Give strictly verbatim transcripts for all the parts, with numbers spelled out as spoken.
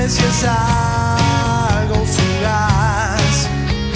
si es algo fugaz.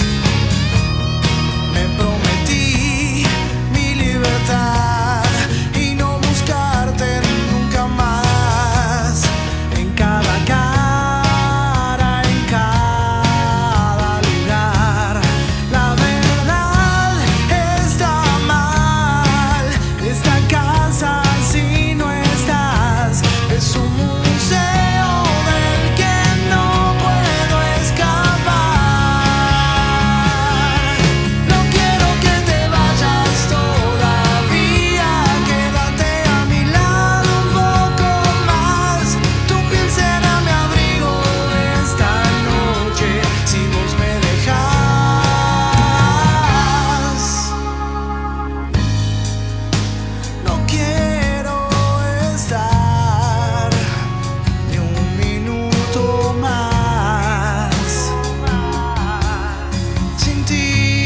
Me prometí mi libertad y no buscarte nunca más. En cada cara, en cada lugar, la verdad está mal. Esta casa si no estás es un museo del que no puedo escapar. No quiero que te vayas todavía, quédate a mi lado un poco más. Tu piel será mi abrigo esta noche si vos me dejas. No quiero estar ni un minuto más sin ti.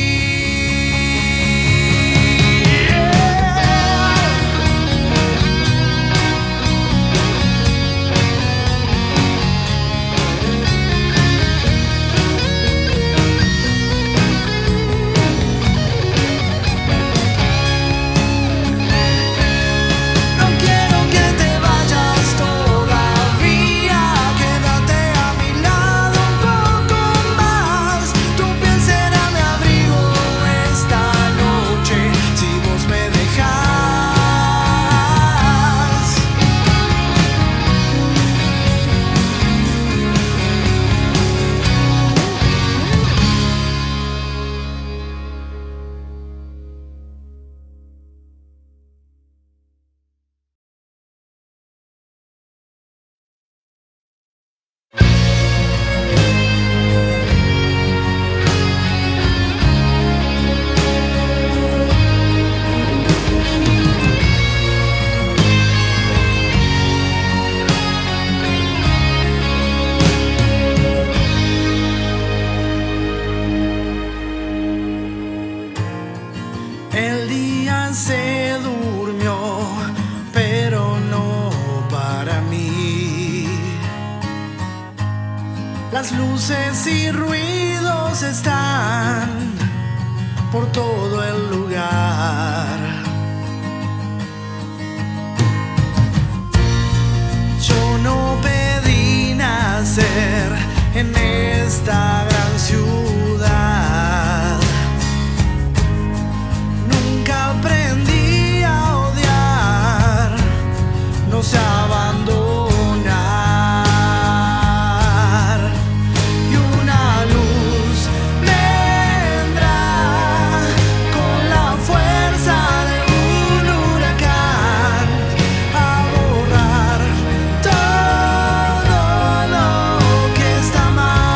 No quiero que te vayas todavía, quédate a mi lado un poco más. Tu piel será mi abrigo esta noche si vos me dejas. El día se durmió, pero no para mí. Las luces y ruidos están por todo el lugar. Yo no pedí nacer en esta gran ciudad. Nunca aprendí a odiar, no sé abandonar. Y una luz vendrá con la fuerza de un huracán a borrar todo lo que está mal.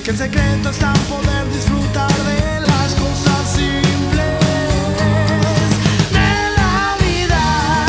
que el secreto está en poder disfrutar de las cosas simples de la vida.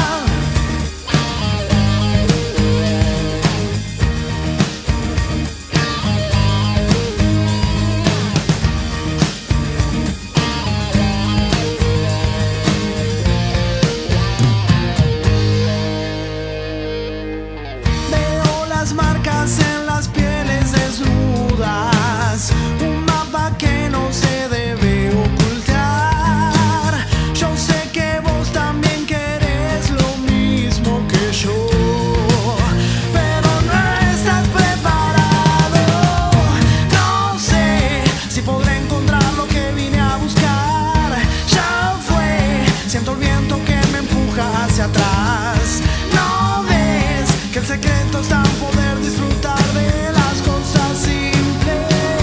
Veo las marcas en las pieles desnudas, un mapa que no se debe ocultar. Yo sé que vos también querés lo mismo que yo, pero no estás preparado. No sé si podré encontrar lo que vine a buscar. Ya fue, siento el viento que me empuja hacia atrás. No ves que el secreto está en poder disfrutar de las cosas simples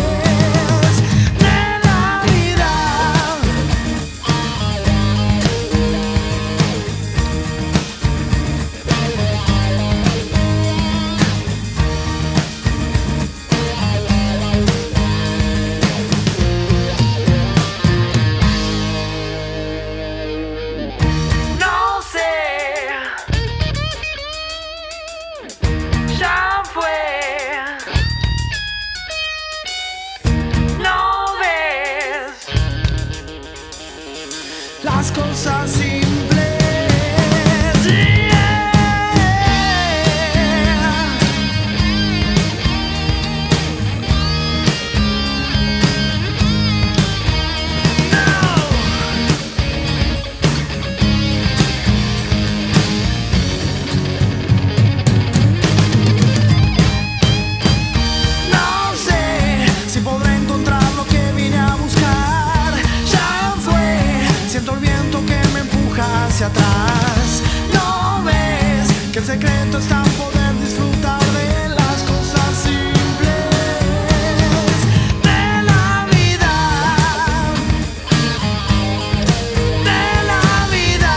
de la vida. No sé, ya fue. No ves las cosas simples. Yeah. No sé si podré encontrar lo que vine a buscar. Ya fue, siento el viento que me empuja hacia atrás. No ves que el secreto está en poder disfrutar de las cosas simples de la vida. De la vida.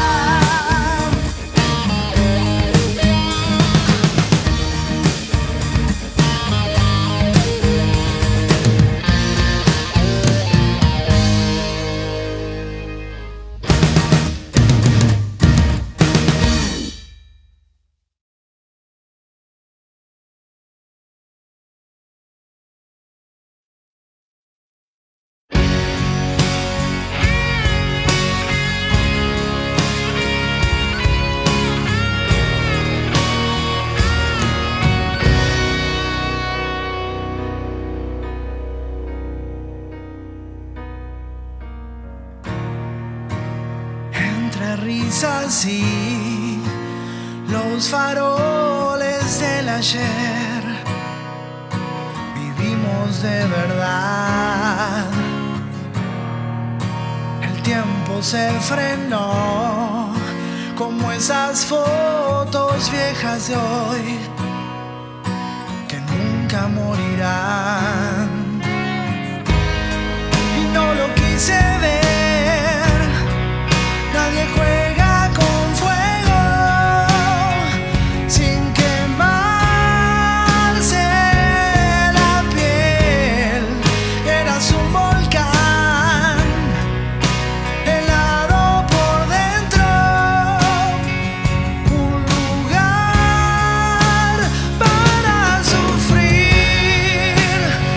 Entre risas y los faroles del ayer, vivimos de verdad. El tiempo se frenó, como esas fotos viejas de hoy que nunca morirán. Y no lo quise ver. Nadie juega con fuego sin quemarse la piel. Eras un volcán helado por dentro, un lugar para sufrir.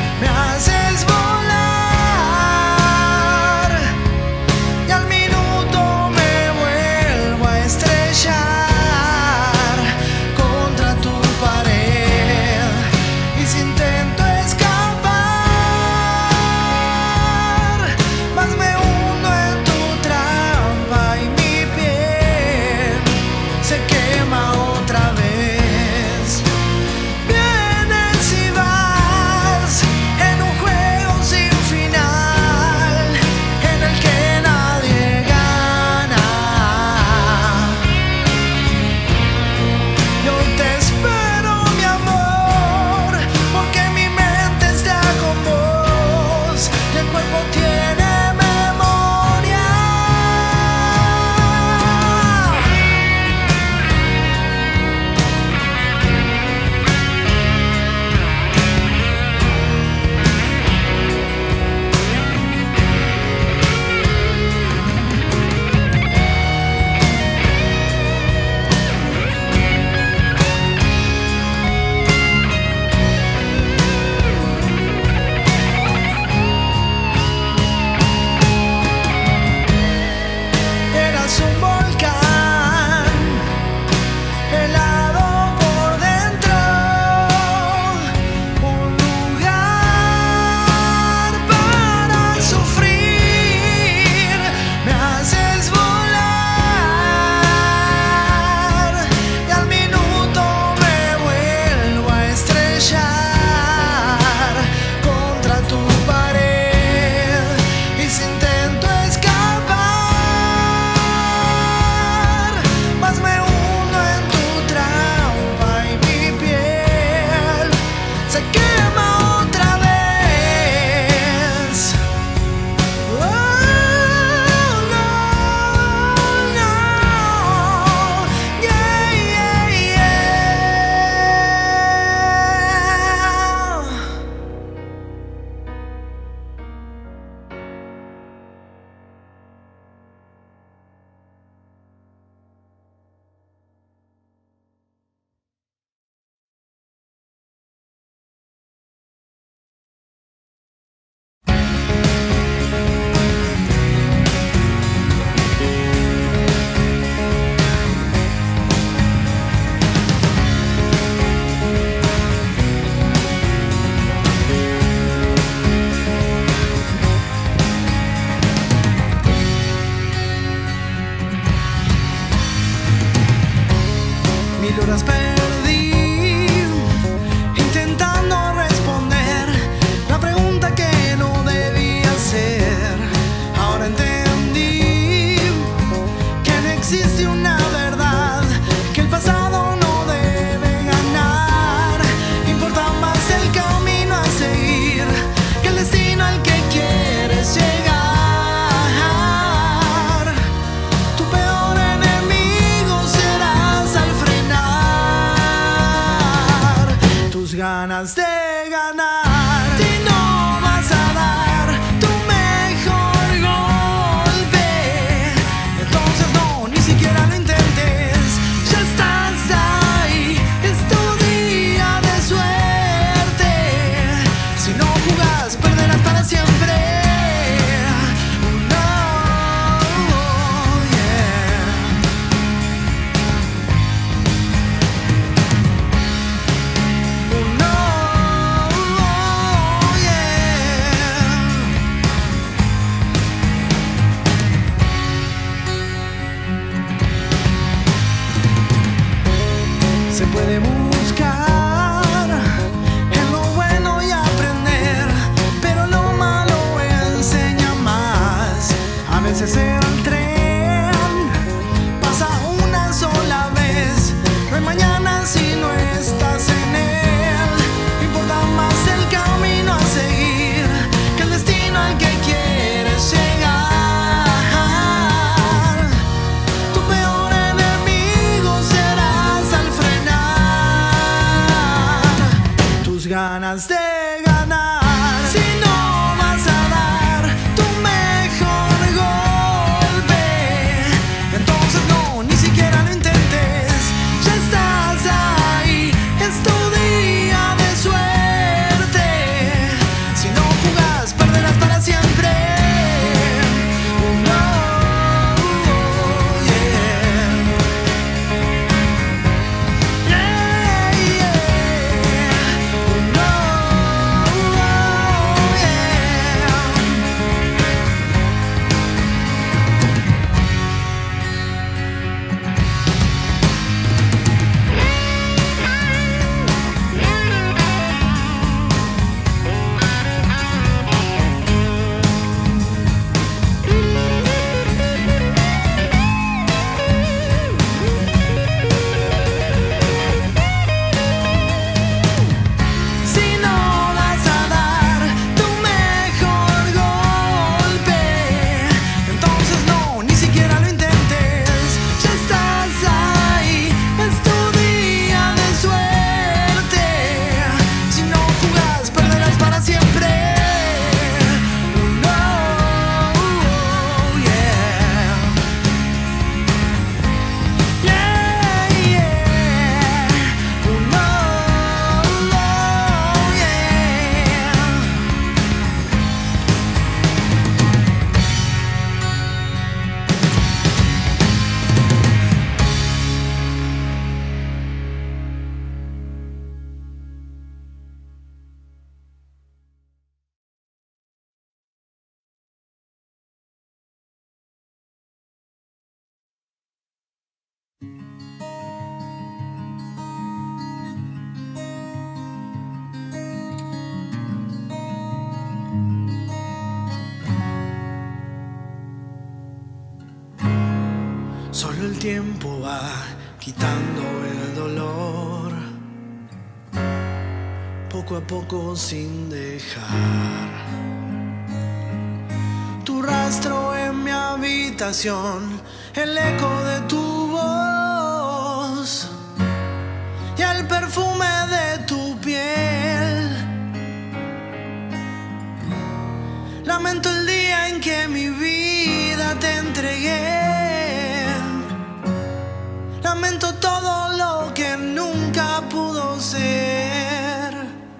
ganas de ganar. Si no vas a dar tu mejor golpe, entonces no, ni siquiera lo intentes. Ya estás ahí, es tu día de suerte. Si no jugás, perderás para siempre. Solo el tiempo va quitando el dolor, poco a poco sin dejar tu rastro en mi habitación, el eco de tu voz y el perfume de tu piel. Lamento el día en que mi vida te entregué. Lamento todo lo que nunca pudo ser.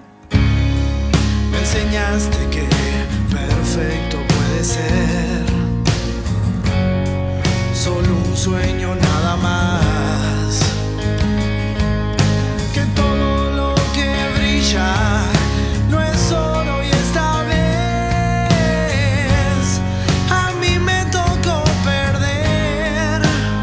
Me enseñaste que perfecto puede ser solo un sueño nada más, que todo lo que brilla no es oro y esta vez a mí me tocó perder.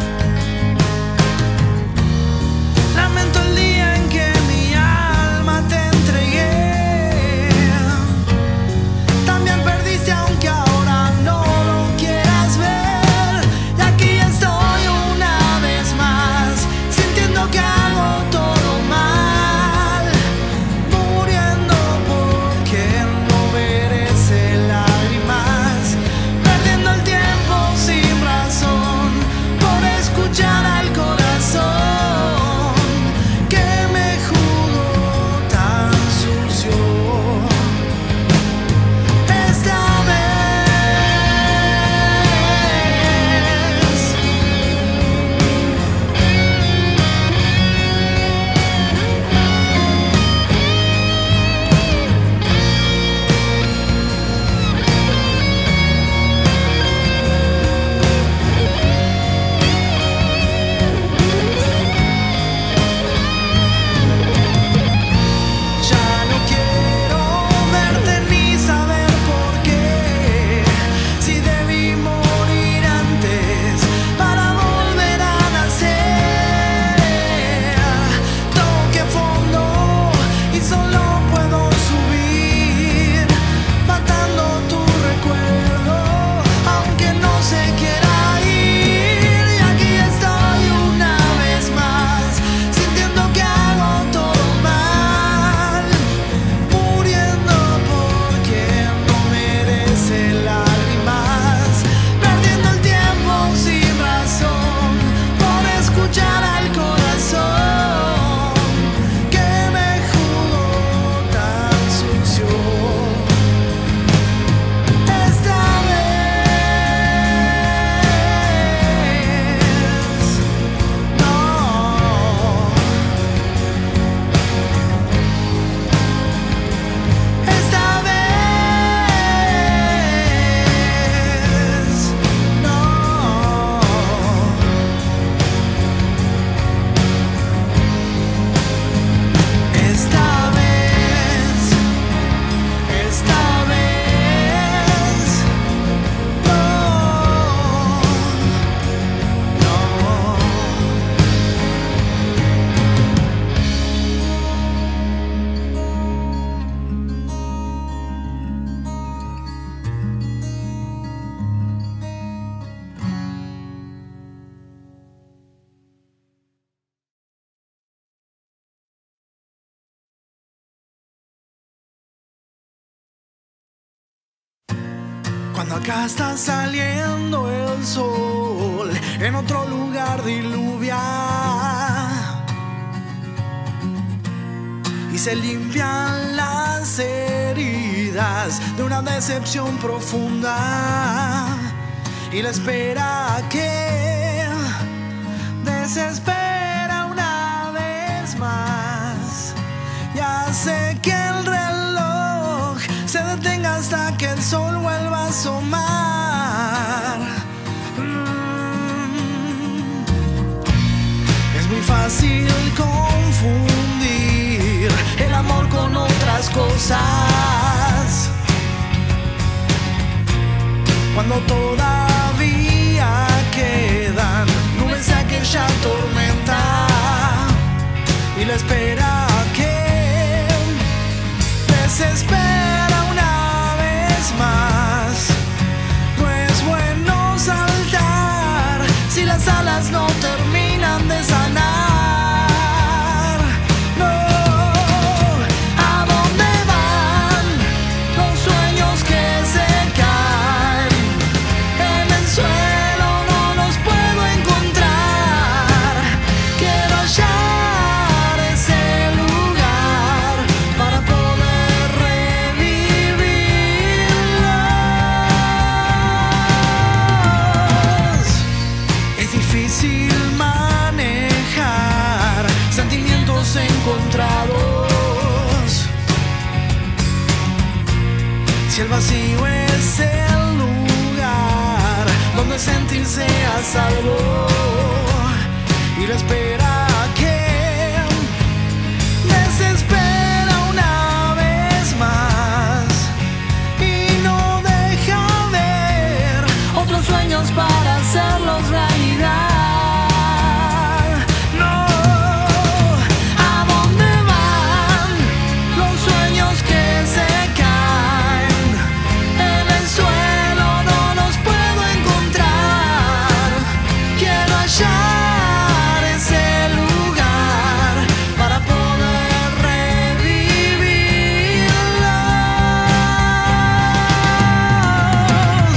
Lamento el día en que mi alma te entregué. También perdiste aunque ahora no lo quieras ver. Y aquí estoy una vez más. Cuando acá está saliendo el sol, en otro lugar diluvia y se limpian las heridas de una decepción profunda y la espera que desespera una vez más y hace que el reloj se detenga hasta que el sol vuelva a asomar. Mm. Es muy fácil confundir el amor con otras cosas cuando todavía quedan nubes de aquella tormenta y la espera que desespera una vez más. No es bueno saltar si las alas no terminan de sanar. No, ¿a dónde van los sueños que se caen en el suelo? No los puedo encontrar. Quiero hallar ese lugar para poder revivirlos. Es difícil manejar sentimientos encontrados si el vacío es el lugar donde sentirse a salvo y la espera que desespera una vez más y no deja ver otros sueños para hacerlos realidad. No, ¿a dónde van los sueños que se caen en el suelo? No los puedo encontrar. Quiero hallar ese lugar para poder revivirlos.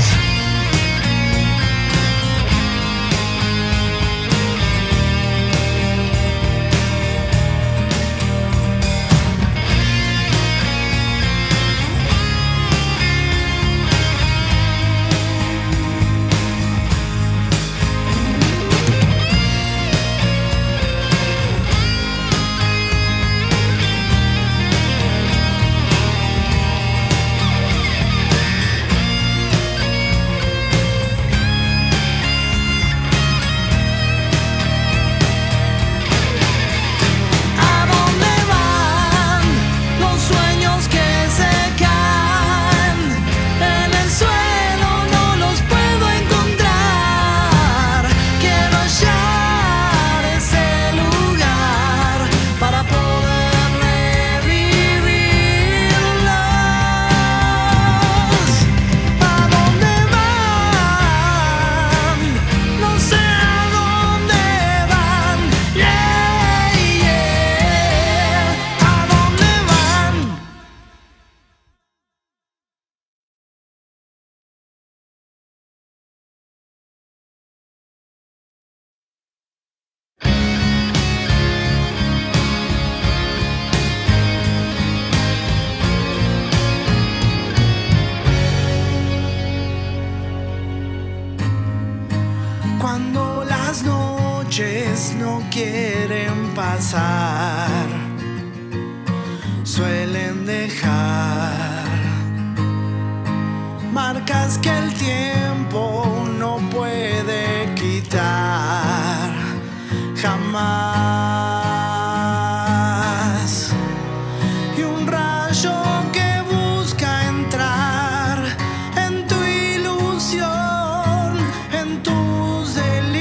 ¿A dónde van los sueños que se caen en el suelo? No los puedo encontrar. Quiero hallar ese lugar para poder revivirlos. ¿A dónde van? No sé a dónde van. Yeah, yeah. ¿A dónde van? Cuando las noches no quieren pasar, suelen dejar marcas que el tiempo no puede quitar jamás. Y un rayo que busca entrar en tu ilusión, en tus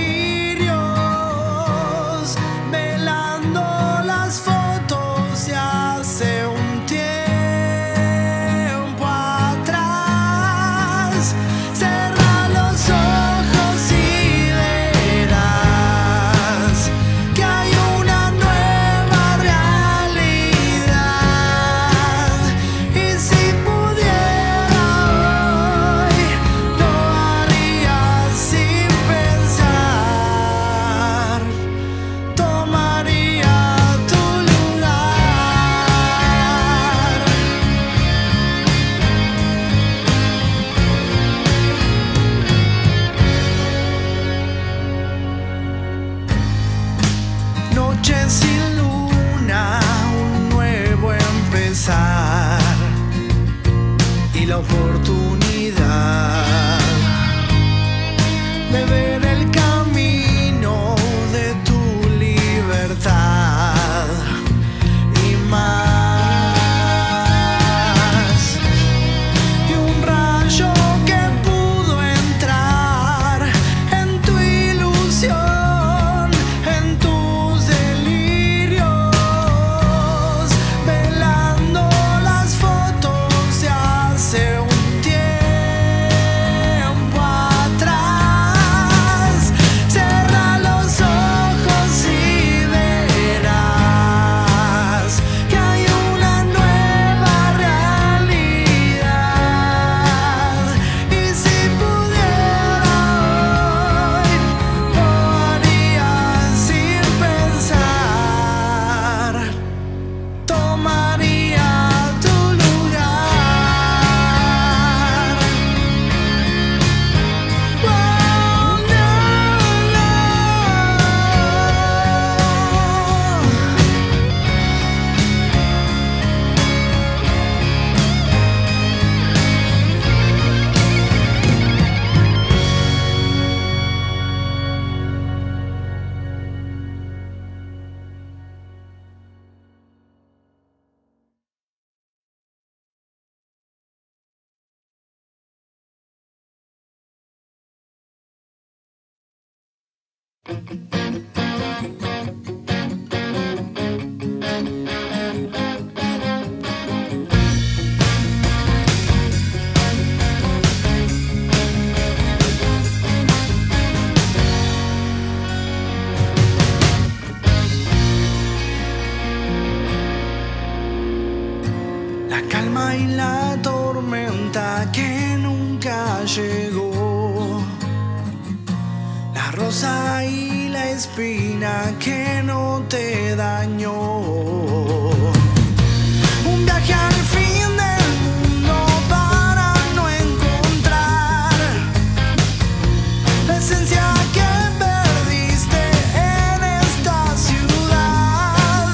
delirios, velando las fotos de hace un tiempo atrás. Se y la oportunidad de ver el camino de tu libertad y más. Y un rayo que pudo entrar en tu ilusión, en tus delirios, velando las fotos de hace un tiempo atrás. Cierra los ojos y verás que hay una nueva realidad. Y si pudiera hoy, lo haría sin pensar. Tomaría tu lugar. Oh, no, la calma y la tormenta que nunca llegó, la rosa y la espina que no te dañó. Un viaje al fin del mundo para no encontrar la esencia que perdiste en esta ciudad.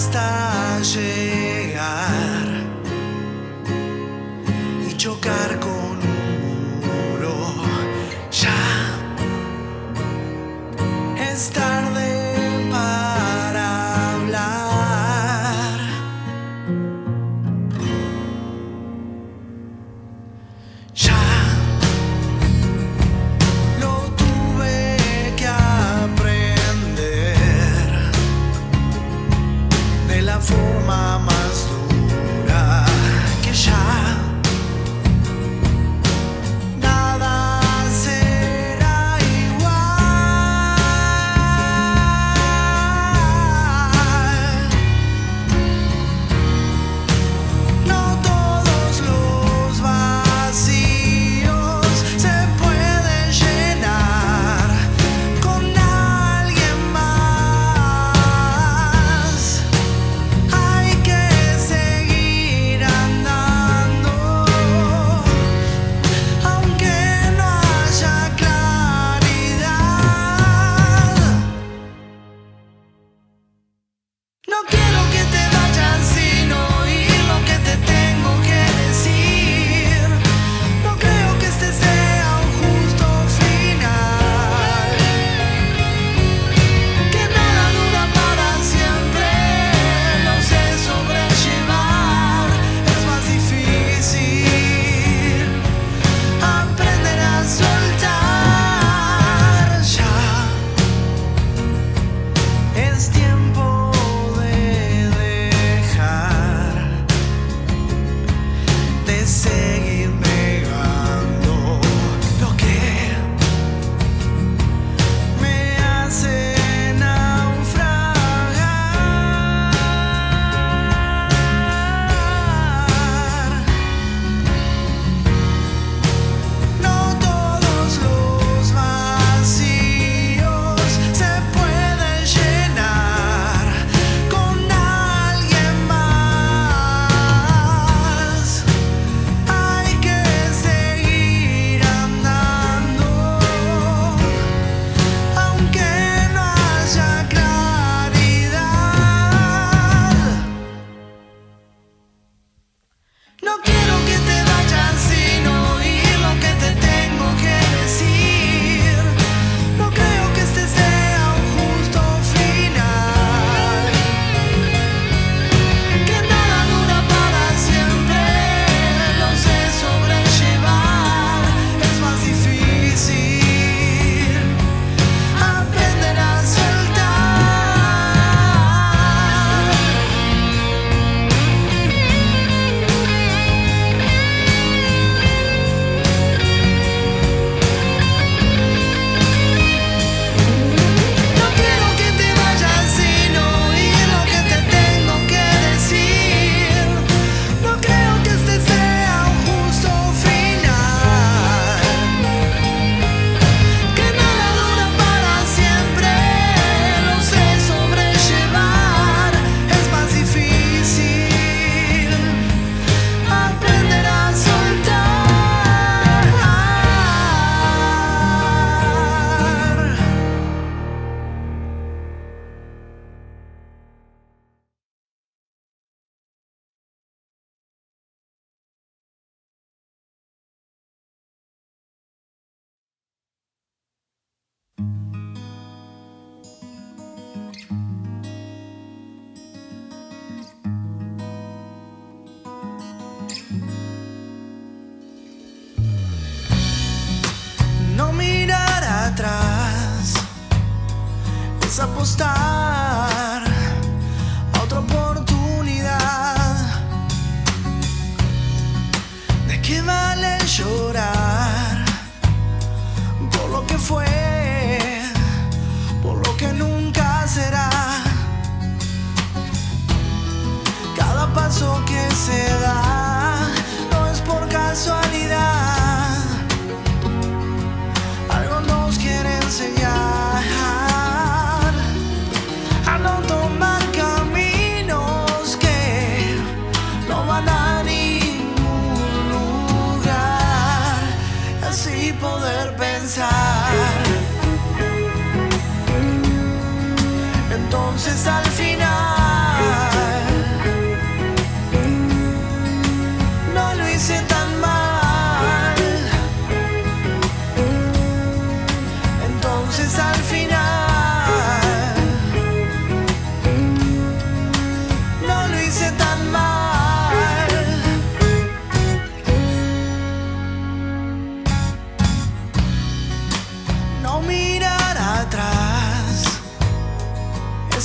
hasta llegar y chocar con un muro. Ya es tarde para hablar. Ya lo tuve que aprender de la forma más dura, que ya apostar a otra oportunidad. ¿De qué vale llorar por lo que fue, por lo que nunca será? Cada paso que se da no es por casualidad. Algo nos quiere enseñar.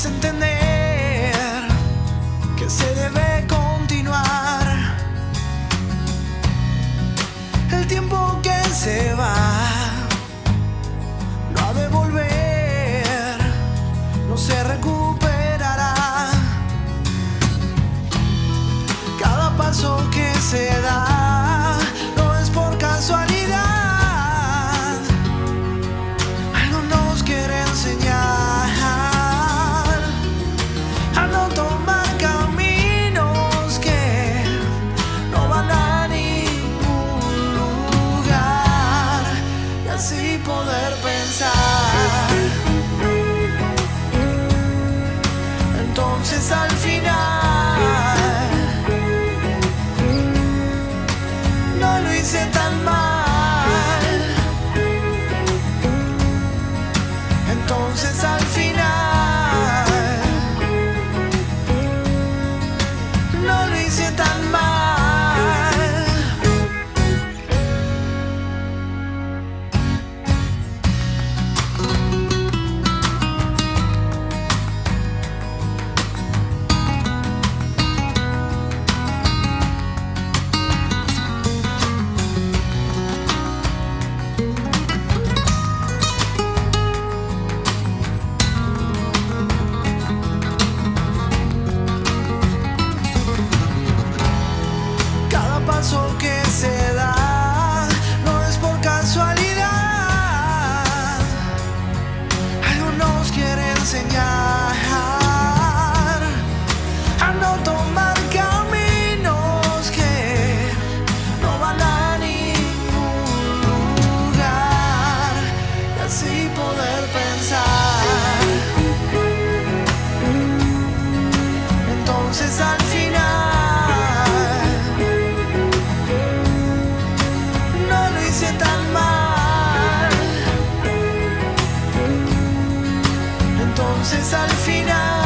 hace entender que se debe continuar. El tiempo que se va no ha de volver, no se recuperará. Cada paso que se da no es por casualidad, algo nos quiere enseñar a no tomar caminos que no van a ningún lugar, y así poder pensar. Entonces al final no lo hice tan mal. Entonces al final no lo hice tan mal. Paso que se da no es por casualidad, algo nos quiere enseñar a no tomar caminos que no van a ningún lugar, y así poder pensar. Entonces al final tan mal. Entonces al final